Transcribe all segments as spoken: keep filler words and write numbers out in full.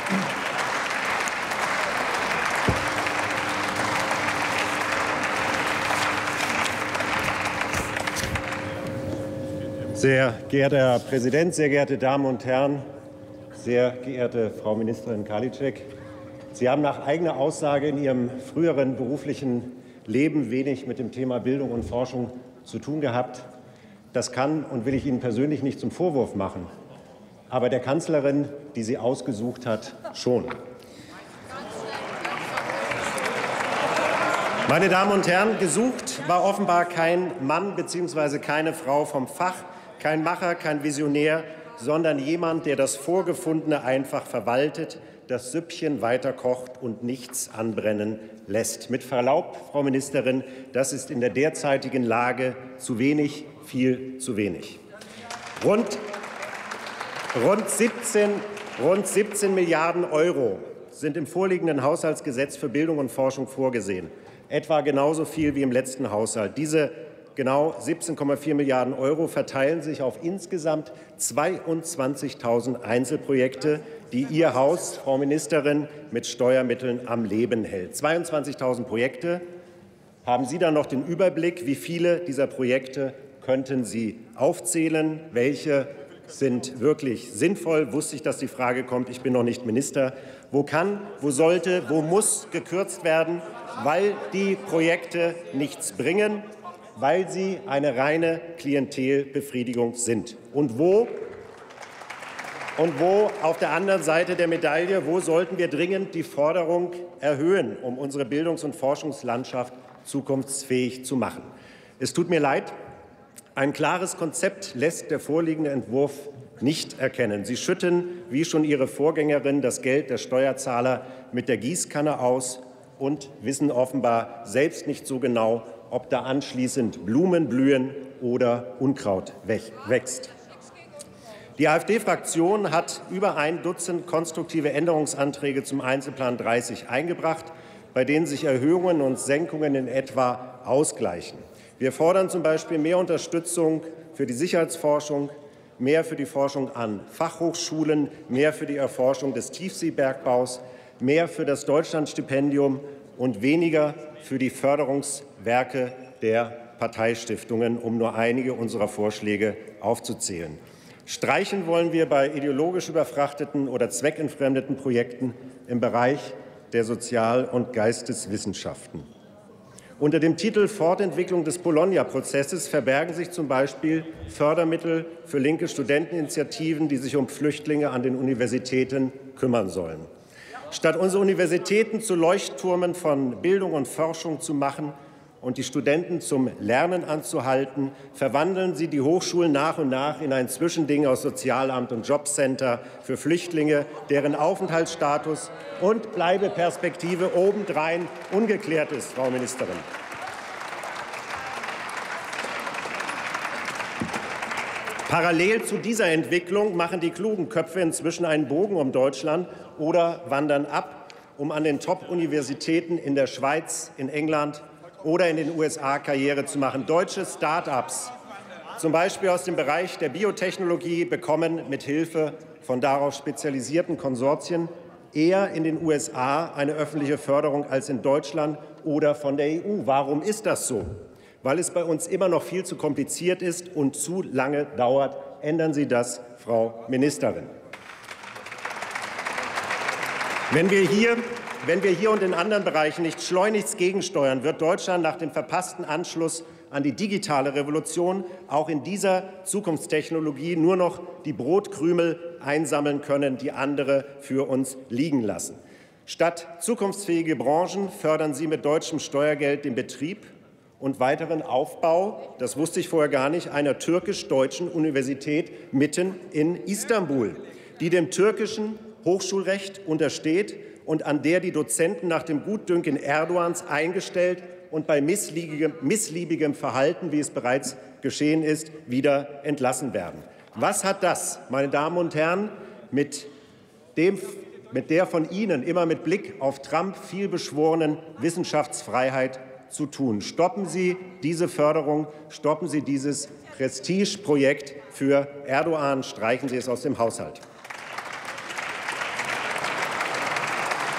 Sehr geehrter Herr Präsident, sehr geehrte Damen und Herren, sehr geehrte Frau Ministerin Karliczek! Sie haben nach eigener Aussage in Ihrem früheren beruflichen Leben wenig mit dem Thema Bildung und Forschung zu tun gehabt. Das kann und will ich Ihnen persönlich nicht zum Vorwurf machen, aber der Kanzlerin, die Sie ausgesucht hat, schon. Meine Damen und Herren, gesucht war offenbar kein Mann bzw. keine Frau vom Fach, kein Macher, kein Visionär, sondern jemand, der das Vorgefundene einfach verwaltet, das Süppchen weiterkocht und nichts anbrennen lässt. Mit Verlaub, Frau Ministerin, das ist in der derzeitigen Lage zu wenig, viel zu wenig. Rund, rund, siebzehn, rund siebzehn Milliarden Euro sind im vorliegenden Haushaltsgesetz für Bildung und Forschung vorgesehen, etwa genauso viel wie im letzten Haushalt. Diese genau siebzehn Komma vier Milliarden Euro verteilen sich auf insgesamt zweiundzwanzigtausend Einzelprojekte, die Ihr Haus, Frau Ministerin, mit Steuermitteln am Leben hält. zweiundzwanzigtausend Projekte. Haben Sie dann noch den Überblick, wie viele dieser Projekte könnten Sie aufzählen? Welche sind wirklich sinnvoll? Wusste ich, dass die Frage kommt. Ich bin noch nicht Minister. Wo kann, wo sollte, wo muss gekürzt werden, weil die Projekte nichts bringen, weil sie eine reine Klientelbefriedigung sind? Und wo, und wo auf der anderen Seite der Medaille, wo sollten wir dringend die Forderung erhöhen, um unsere Bildungs- und Forschungslandschaft zukunftsfähig zu machen? Es tut mir leid, ein klares Konzept lässt der vorliegende Entwurf nicht erkennen. Sie schütten, wie schon Ihre Vorgängerin, das Geld der Steuerzahler mit der Gießkanne aus und wissen offenbar selbst nicht so genau, ob da anschließend Blumen blühen oder Unkraut wächst. Die AfD-Fraktion hat über ein Dutzend konstruktive Änderungsanträge zum Einzelplan dreißig eingebracht, bei denen sich Erhöhungen und Senkungen in etwa ausgleichen. Wir fordern zum Beispiel mehr Unterstützung für die Sicherheitsforschung, mehr für die Forschung an Fachhochschulen, mehr für die Erforschung des Tiefseebergbaus, mehr für das Deutschlandstipendium und weniger für die Förderungswerke der Parteistiftungen, um nur einige unserer Vorschläge aufzuzählen. Streichen wollen wir bei ideologisch überfrachteten oder zweckentfremdeten Projekten im Bereich der Sozial- und Geisteswissenschaften. Unter dem Titel Fortentwicklung des Bologna-Prozesses verbergen sich zum Beispiel Fördermittel für linke Studenteninitiativen, die sich um Flüchtlinge an den Universitäten kümmern sollen. Statt unsere Universitäten zu Leuchttürmen von Bildung und Forschung zu machen und die Studenten zum Lernen anzuhalten, verwandeln Sie die Hochschulen nach und nach in ein Zwischending aus Sozialamt und Jobcenter für Flüchtlinge, deren Aufenthaltsstatus und Bleibeperspektive obendrein ungeklärt ist, Frau Ministerin. Parallel zu dieser Entwicklung machen die klugen Köpfe inzwischen einen Bogen um Deutschland oder wandern ab, um an den Top-Universitäten in der Schweiz, in England oder in den U S A Karriere zu machen. Deutsche Start-ups, zum Beispiel aus dem Bereich der Biotechnologie, bekommen mit Hilfe von darauf spezialisierten Konsortien eher in den U S A eine öffentliche Förderung als in Deutschland oder von der E U. Warum ist das so? Weil es bei uns immer noch viel zu kompliziert ist und zu lange dauert. Ändern Sie das, Frau Ministerin. Wenn wir hier, wenn wir hier und in anderen Bereichen nicht schleunigst gegensteuern, wird Deutschland nach dem verpassten Anschluss an die digitale Revolution auch in dieser Zukunftstechnologie nur noch die Brotkrümel einsammeln können, die andere für uns liegen lassen. Statt zukunftsfähige Branchen fördern Sie mit deutschem Steuergeld den Betrieb und weiteren Aufbau, das wusste ich vorher gar nicht, einer türkisch-deutschen Universität mitten in Istanbul, die dem türkischen Hochschulrecht untersteht und an der die Dozenten nach dem Gutdünken Erdogans eingestellt und bei missliebigem, missliebigem Verhalten, wie es bereits geschehen ist, wieder entlassen werden. Was hat das, meine Damen und Herren, mit, dem, mit der von Ihnen immer mit Blick auf Trump vielbeschworenen Wissenschaftsfreiheit zu tun? Stoppen Sie diese Förderung, stoppen Sie dieses Prestigeprojekt für Erdogan, streichen Sie es aus dem Haushalt.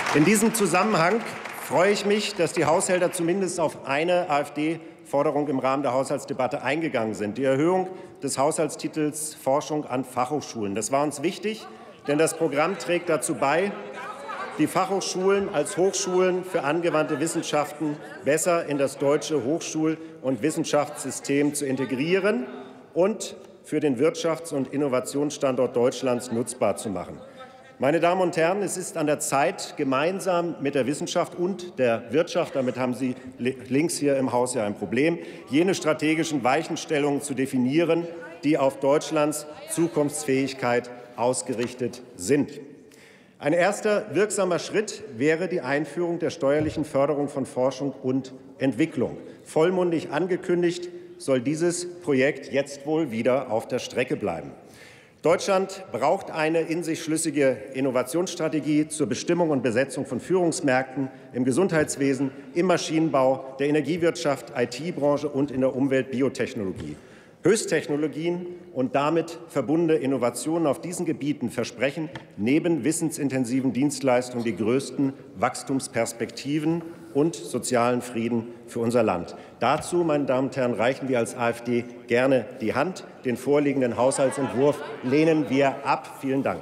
In diesem Zusammenhang freue ich mich, dass die Haushälter zumindest auf eine AfD-Forderung im Rahmen der Haushaltsdebatte eingegangen sind, die Erhöhung des Haushaltstitels Forschung an Fachhochschulen. Das war uns wichtig, denn das Programm trägt dazu bei, die Fachhochschulen als Hochschulen für angewandte Wissenschaften besser in das deutsche Hochschul- und Wissenschaftssystem zu integrieren und für den Wirtschafts- und Innovationsstandort Deutschlands nutzbar zu machen. Meine Damen und Herren, es ist an der Zeit, gemeinsam mit der Wissenschaft und der Wirtschaft, damit haben Sie links hier im Haus ja ein Problem, jene strategischen Weichenstellungen zu definieren, die auf Deutschlands Zukunftsfähigkeit ausgerichtet sind. Ein erster wirksamer Schritt wäre die Einführung der steuerlichen Förderung von Forschung und Entwicklung. Vollmundig angekündigt soll dieses Projekt jetzt wohl wieder auf der Strecke bleiben. Deutschland braucht eine in sich schlüssige Innovationsstrategie zur Bestimmung und Besetzung von Führungsmärkten im Gesundheitswesen, im Maschinenbau, der Energiewirtschaft, I T-Branche und in der Umwelt-Biotechnologie. Höchsttechnologien und damit verbundene Innovationen auf diesen Gebieten versprechen neben wissensintensiven Dienstleistungen die größten Wachstumsperspektiven und sozialen Frieden für unser Land. Dazu, meine Damen und Herren, reichen wir als AfD gerne die Hand. Den vorliegenden Haushaltsentwurf lehnen wir ab. Vielen Dank.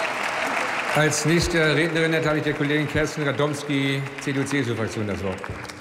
Als nächste Rednerin erteile ich der Kollegin Kerstin Radomski, C D U-C S U-Fraktion, das Wort.